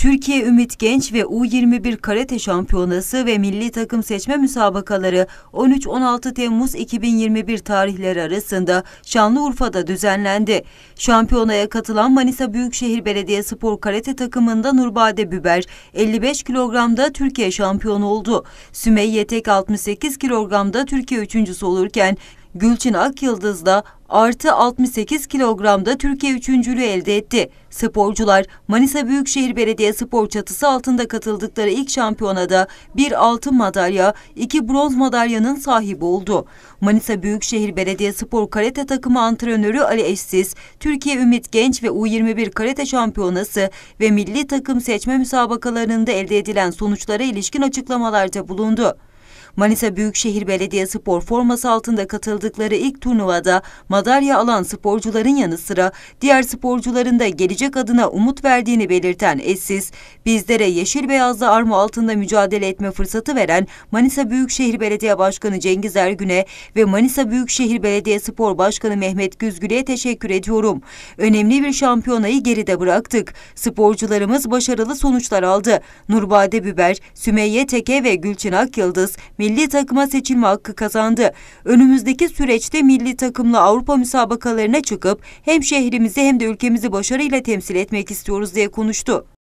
Türkiye Ümit Genç ve U21 Karate Şampiyonası ve milli takım seçme müsabakaları 13-16 Temmuz 2021 tarihleri arasında Şanlıurfa'da düzenlendi. Şampiyonaya katılan Manisa Büyükşehir Belediyespor Karate takımında Nurbade Biber 55 kilogramda Türkiye şampiyonu oldu. Sümeyye Tek 68 kilogramda Türkiye üçüncüsü olurken Gülçin Akyıldız da artı 68 kilogramda Türkiye üçüncülüğü elde etti. Sporcular Manisa Büyükşehir Belediyespor çatısı altında katıldıkları ilk şampiyonada bir altın madalya, 2 bronz madalyanın sahibi oldu. Manisa Büyükşehir Belediyespor karate takımı antrenörü Ali Eşsiz, Türkiye Ümit Genç ve U21 karate şampiyonası ve milli takım seçme müsabakalarında elde edilen sonuçlara ilişkin açıklamalarda bulundu. Manisa Büyükşehir Belediyespor forması altında katıldıkları ilk turnuvada madalya alan sporcuların yanı sıra diğer sporcuların da gelecek adına umut verdiğini belirten Eşsiz, bizlere yeşil beyazlı arma altında mücadele etme fırsatı veren Manisa Büyükşehir Belediye Başkanı Cengiz Ergün'e ve Manisa Büyükşehir Belediyespor Başkanı Mehmet Güzgül'e teşekkür ediyorum. Önemli bir şampiyonayı geride bıraktık. Sporcularımız başarılı sonuçlar aldı. Nurbade Biber, Sümeyye Teke ve Gülçin Akyıldız milli takıma seçilme hakkı kazandı. Önümüzdeki süreçte milli takımla Avrupa müsabakalarına çıkıp hem şehrimizi hem de ülkemizi başarıyla temsil etmek istiyoruz diye konuştu.